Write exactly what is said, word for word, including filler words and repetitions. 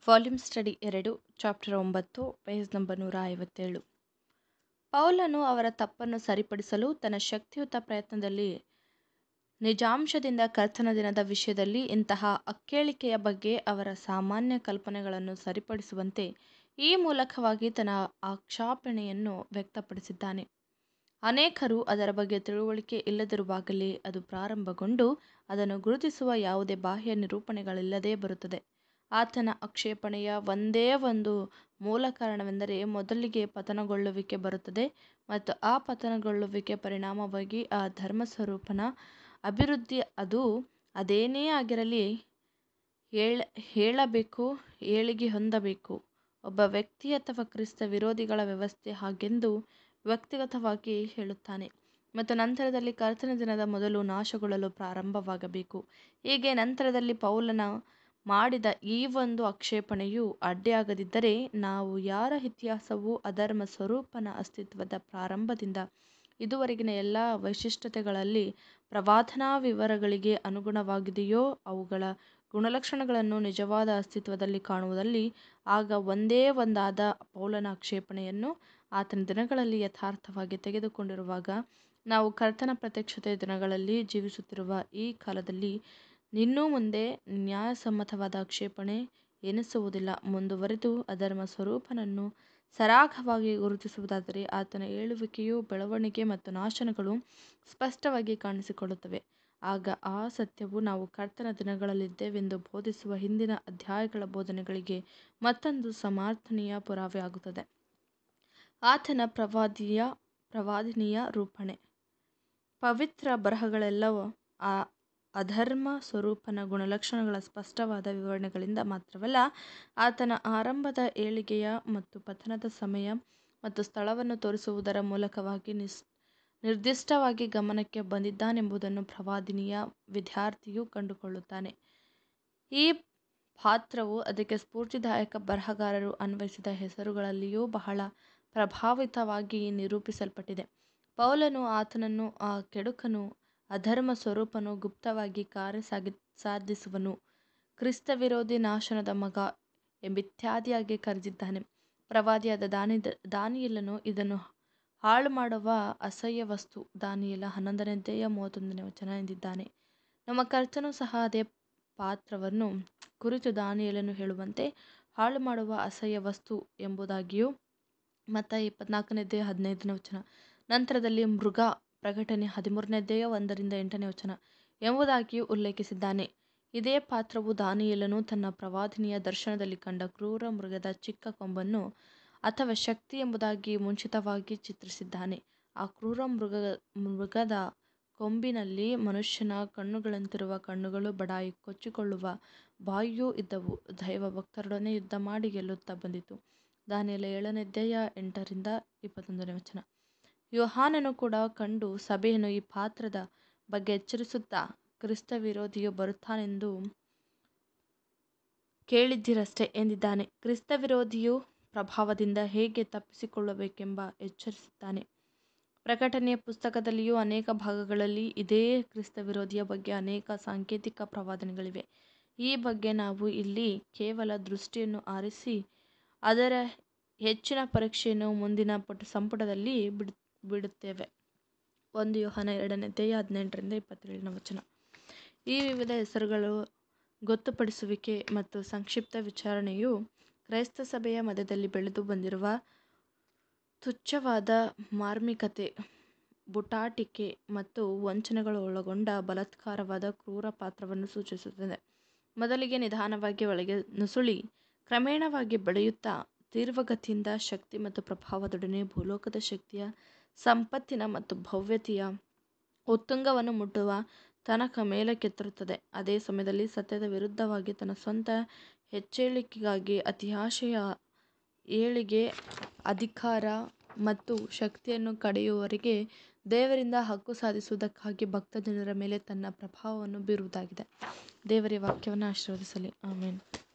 Volume study ಎರಡು, chapter ಒಂಬತ್ತು, page number ನೂರ ಐವತ್ತೇಳು. ಪೌಲನು ಅವರ ತಪ್ಪನ್ನು ಸರಿಪಡಿಸಲು ತನ್ನ ಶಕ್ತಿಯುತ ಪ್ರಯತ್ನದಲ್ಲಿ ನಿಜಾಂಶದಿಂದ ಕರ್ತನ ದಿನದ ವಿಷಯದಲ್ಲಿ ಇಂತಹ ಅಕ್ಕೇಳಿಕೆಯ ಬಗ್ಗೆ ಅವರ ಸಾಮಾನ್ಯ ಕಲ್ಪನೆಗಳನ್ನು ಸರಿಪಡಿಸುವಂತೆ ಈ ಮೂಲಕವಾಗಿ ತನ್ನ ಆಕ್ಷೇಪಣೆಯನ್ನು ವ್ಯಕ್ತಪಡಿಸಿದ್ದಾನೆ. ಅನೇಕರು ಅದರ ಬಗ್ಗೆ ತಿಳುವಳಿಕೆ ಇಲ್ಲದಿರುವಾಗಲೇ ಅದು ಪ್ರಾರಂಭಗೊಂಡು ಅದನ್ನು ಗುರುತಿಸುವ ಯಾವುದೇ ಬಾಹ್ಯ ನಿರೂಪಣೆಗಳಿಲ್ಲದೆ ಬರುತ್ತದೆ. ಆತನ ಆಕ್ಷೇಪಣೆಯ ಒಂದೇ ಒಂದು ಮೂಲ ಕಾರಣವೆಂದರೆ ಮೊದಲಿಗೆ ಪತನಗೊಳ್ಳುವಿಕೆ ಬರುತ್ತದೆ ಮತ್ತು ಆ ಪತನಗೊಳ್ಳುವಿಕೆ ಪರಿಣಾಮವಾಗಿ ಆ ಧರ್ಮಸ್ವರೂಪನ ಅಭಿವೃದ್ಧಿ. ಅದು ಅದೇನೇ ಆಗಿರಲಿ ಏಳ ಹೇಳಬೇಕು ಏಳಿಗೆ ಹೊಂದಬೇಕು. ಒಬ್ಬ ವ್ಯಕ್ತಿ ಅಥವಾ ಕ್ರಿಸ್ತ ವಿರೋಧಿಗಳ ವ್ಯವಸ್ಥೆ ಹಾಗೆಂದು ವ್ಯಕ್ತಿಗತವಾಗಿ ಹೇಳುತ್ತಾನೆ ಮತ್ತು ನಂತರದಲ್ಲಿ ಕರ್ತನ ದಿನದ ಮೊದಲು ನಾಶಗೊಳ್ಳಲು ಪ್ರಾರಂಭವಾಗಬೇಕು. ಹೀಗೆ ನಂತರದಲ್ಲಿ ಪೌಲನ ಮಾಡಿದ ಈ ಒಂದು ಆಕ್ಷೇಪಣೆಯು ಅಡ್ಡಿಯಾಗದಿದ್ದರೆ ನಾವು ಯಾರ ಇತಿಹಾಸವು ಅಧರ್ಮ ಸ್ವರೂಪನ ಅಸ್ತಿತ್ವದ ಪ್ರಾರಂಭದಿಂದ ಇದುವರೆಗಿನ ಎಲ್ಲ ವೈಶಿಷ್ಟ್ಯತೆಗಳಲ್ಲಿ ಪ್ರವಾದನಾ ವಿವರಗಳಿಗೆ ಅನುಗುಣವಾಗಿದೆಯೋ ಅವುಗಳ ಗುಣಲಕ್ಷಣಗಳನ್ನು ನಿಜವಾದ ಅಸ್ತಿತ್ವದಲ್ಲಿ ಕಾಣುವುದಲ್ಲಿ ಆಗ ಒಂದೇ ಒಂದಾದ ಪೌಲನ ಆಕ್ಷೇಪಣೆಯನ್ನು ಆತನ ದಿನಗಳಲ್ಲಿ ಯಥಾರ್ಥವಾಗಿ ತೆಗೆದುಕೊಂಡಿರುವಾಗ ನಾವು ಕರ್ತನ ಪ್ರತ್ಯಕ್ಷತೆಯ ದಿನಗಳಲ್ಲಿ ಜೀವಿಸುತ್ತಿರುವ ಈ ಕಾಲದಲ್ಲಿ ಇನ್ನು ಮುಂದೆ ನ್ಯಾಯಸಮ್ಮತವಾದ ಆಕ್ಷೇಪಣೆ ಎನಿಸುವುದಿಲ್ಲ. ಮುಂದುವರೆದು ಅಧರ್ಮ ಸ್ವರೂಪನನ್ನು ಸರಾಗವಾಗಿ ಗುರುತಿಸುವುದಾದರೆ ಆತನ ಏಳುವಿಕೆಯು ಬೆಳವಣಿಗೆ ಮತ್ತು ನಾಶನಗಳು ಸ್ಪಷ್ಟವಾಗಿ ಕಾಣಿಸಿಕೊಳ್ಳುತ್ತವೆ. ಆಗ ಆ ಸತ್ಯವು ನಾವು ಕರ್ತನ ದಿನಗಳಲ್ಲಿದ್ದೇವೆಂದು ಬೋಧಿಸುವ ಹಿಂದಿನ ಅಧ್ಯಾಯಗಳ ಬೋಧನೆಗಳಿಗೆ ಮತ್ತೊಂದು ಸಮರ್ಥನೀಯ ಪುರಾವೆ ಆಗುತ್ತದೆ. ಆತನ ಪ್ರವಾದಿಯ ಪ್ರವಾದನೀಯ ರೂಪಣೆ. ಪವಿತ್ರ ಬರಹಗಳೆಲ್ಲವೂ ಆ ಅಧರ್ಮ ಸ್ವರೂಪನ ಗುಣಲಕ್ಷಣಗಳ ಸ್ಪಷ್ಟವಾದ ವಿವರಣೆಗಳಿಂದ ಮಾತ್ರವಲ್ಲ, ಆತನ ಆರಂಭದ ಏಳಿಗೆಯ ಮತ್ತು ಪತನದ ಸಮಯ ಮತ್ತು ಸ್ಥಳವನ್ನು ತೋರಿಸುವುದರ ಮೂಲಕವಾಗಿ ನಿಸ್ ನಿರ್ದಿಷ್ಟವಾಗಿ ಗಮನಕ್ಕೆ ಬಂದಿದ್ದಾನೆಂಬುದನ್ನು ಪ್ರವಾದನೀಯ ವಿದ್ಯಾರ್ಥಿಯು ಕಂಡುಕೊಳ್ಳುತ್ತಾನೆ. ಈ ಪಾತ್ರವು ಅದಕ್ಕೆ ಸ್ಫೂರ್ತಿದಾಯಕ ಬರಹಗಾರರು ಅನ್ವಯಿಸಿದ ಹೆಸರುಗಳಲ್ಲಿಯೂ ಬಹಳ ಪ್ರಭಾವಿತವಾಗಿ ನಿರೂಪಿಸಲ್ಪಟ್ಟಿದೆ. ಪೌಲನು ಆತನನ್ನು ಆ ಕೆಡುಕನು ಅಧರ್ಮ ಸ್ವರೂಪನು ಗುಪ್ತವಾಗಿ ಕಾರ್ಯ ಸಾಗಿ ಸಾಧಿಸುವನು, ಕ್ರಿಸ್ತ ವಿರೋಧಿ ನಾಶನದ ಮಗ ಎಂಬಿತ್ಯಾದಿಯಾಗಿ ಕರೆದಿದ್ದಾನೆ. ಪ್ರವಾದಿಯಾದ ದಾನಿ ದಾನಿಯೇಲನು ಇದನ್ನು ಹಾಳು ಮಾಡುವ ಅಸಹ್ಯ ವಸ್ತು ದಾನಿಯೇಲ ಹನ್ನೊಂದನೇ ಅಧ್ಯಾಯ ಮೂವತ್ತೊಂದನೇ ವಚನ ಎಂದಿದ್ದಾನೆ. ನಮ್ಮ ಕರ್ತನು ಸಹ ಅದೇ ಪಾತ್ರವನ್ನು ಕುರಿತು ದಾನಿಯೇಲನು ಹೇಳುವಂತೆ ಹಾಳು ಮಾಡುವ ಅಸಹ್ಯ ವಸ್ತು ಎಂಬುದಾಗಿಯೂ ಮತ್ತಾಯ ಇಪ್ಪತ್ನಾಲ್ಕನೇ ಅಧ್ಯಾಯ ಹದಿನೈದನೇ ವಚನ, ನಂತರದಲ್ಲಿ ಮೃಗ ಪ್ರಕಟಣೆ ಹದಿಮೂರನೇ ಅಧ್ಯಾಯ ಒಂದರಿಂದ ಎಂಟನೇ ವಚನ ಎಂಬುದಾಗಿಯೂ ಉಲ್ಲೇಖಿಸಿದ್ದಾನೆ. ಇದೇ ಪಾತ್ರವು ದಾನಿಯೇಲನು ತನ್ನ ಪ್ರವಾದನೀಯ ದರ್ಶನದಲ್ಲಿ ಕಂಡ ಕ್ರೂರ ಮೃಗದ ಚಿಕ್ಕ ಕೊಂಬನ್ನು ಅಥವಾ ಶಕ್ತಿ ಎಂಬುದಾಗಿ ಮುಂಚಿತವಾಗಿ ಚಿತ್ರಿಸಿದ್ದಾನೆ. ಆ ಕ್ರೂರ ಮೃಗ ಮೃಗದ ಕೊಂಬಿನಲ್ಲಿ ಮನುಷ್ಯನ ಕಣ್ಣುಗಳಂತಿರುವ ಕಣ್ಣುಗಳು, ಬಡಾಯಿ ಕೊಚ್ಚಿಕೊಳ್ಳುವ ಬಾಯಿಯೂ ಇದ್ದವು. ದೈವ ಭಕ್ತರೊಡನೆ ಯುದ್ಧ ಮಾಡಿ ಗೆಲ್ಲುತ್ತಾ ಬಂದಿತು. ದಾನಿಯೇಲ ಏಳನೇ ಅಧ್ಯಾಯ ಎಂಟರಿಂದ ಇಪ್ಪತ್ತೊಂದನೇ ವಚನ. ಯೋಹಾನನು ಕೂಡ ಕಂಡು ಸಭೆಯನ್ನು ಈ ಪಾತ್ರದ ಬಗ್ಗೆ ಎಚ್ಚರಿಸುತ್ತಾ, ಕ್ರಿಸ್ತ ವಿರೋಧಿಯು ಬರುತ್ತಾನೆಂದು ಕೇಳಿದ್ದೀರಷ್ಟೆ ಎಂದಿದ್ದಾನೆ. ಕ್ರಿಸ್ತ ವಿರೋಧಿಯು ಪ್ರಭಾವದಿಂದ ಹೇಗೆ ತಪ್ಪಿಸಿಕೊಳ್ಳಬೇಕೆಂಬ ಎಚ್ಚರಿಸುತ್ತಾನೆ. ಪ್ರಕಟಣೆಯ ಪುಸ್ತಕದಲ್ಲಿಯೂ ಅನೇಕ ಭಾಗಗಳಲ್ಲಿ ಇದೇ ಕ್ರಿಸ್ತ ವಿರೋಧಿಯ ಬಗ್ಗೆ ಅನೇಕ ಸಾಂಕೇತಿಕ ಪ್ರವಾದನೆಗಳಿವೆ. ಈ ಬಗ್ಗೆ ನಾವು ಇಲ್ಲಿ ಕೇವಲ ದೃಷ್ಟಿಯನ್ನು ಹಾರಿಸಿ ಅದರ ಹೆಚ್ಚಿನ ಪರೀಕ್ಷೆಯನ್ನು ಮುಂದಿನ ಪುಟ ಸಂಪುಟದಲ್ಲಿ ಬಿಡು ಬಿಡುತ್ತೇವೆ. ಒಂದು ಯೋಹಾನ ಎರಡನೇ ಅಧ್ಯಾಯ ಹದಿನೆಂಟರಿಂದ ಇಪ್ಪತ್ತೇಳನೇ ವಚನ. ಈ ವಿವಿಧ ಹೆಸರುಗಳು ಗೊತ್ತುಪಡಿಸುವಿಕೆ ಮತ್ತು ಸಂಕ್ಷಿಪ್ತ ವಿಚಾರಣೆಯು ಕ್ರೈಸ್ತ ಸಭೆಯ ಮಧ್ಯದಲ್ಲಿ ಬೆಳೆದು ಬಂದಿರುವ ತುಚ್ಛವಾದ ಮಾರ್ಮಿಕತೆ, ಬೂಟಾಟಿಕೆ ಮತ್ತು ವಂಚನೆಗಳು ಒಳಗೊಂಡ ಬಲಾತ್ಕಾರವಾದ ಕ್ರೂರ ಪಾತ್ರವನ್ನು ಸೂಚಿಸುತ್ತದೆ. ಮೊದಲಿಗೆ ನಿಧಾನವಾಗಿ ಒಳಗೆ ನುಸುಳಿ ಕ್ರಮೇಣವಾಗಿ ಬೆಳೆಯುತ್ತಾ ತೀವ್ರಗತಿಯಿಂದ ಶಕ್ತಿ ಮತ್ತು ಪ್ರಭಾವದೊಡನೆ ಭೂಲೋಕದ ಶಕ್ತಿಯ ಸಂಪತ್ತಿನ ಮತ್ತು ಭವ್ಯತೆಯ ಉತ್ತುಂಗವನ್ನು ಮುಟ್ಟುವ ತನಕ ಮೇಲಕ್ಕೆತ್ತುತ್ತದೆ. ಅದೇ ಸಮಯದಲ್ಲಿ ಸತ್ಯದ ವಿರುದ್ಧವಾಗಿ ತನ್ನ ಸ್ವಂತ ಹೆಚ್ಚೇಳಿಕೆಗಾಗಿ ಅತಿಯಾಶೆಯ ಏಳಿಗೆ, ಅಧಿಕಾರ ಮತ್ತು ಶಕ್ತಿಯನ್ನು ಕಡೆಯುವವರೆಗೆ ದೇವರಿಂದ ಹಕ್ಕು ಸಾಧಿಸುವುದಕ್ಕಾಗಿ ಭಕ್ತ ಜನರ ಮೇಲೆ ತನ್ನ ಪ್ರಭಾವವನ್ನು ಬೀರುವುದಾಗಿದೆ. ದೇವರ ವಾಕ್ಯವನ್ನು ಆಶೀರ್ವದಿಸಲಿ. ಆಮೆನ್.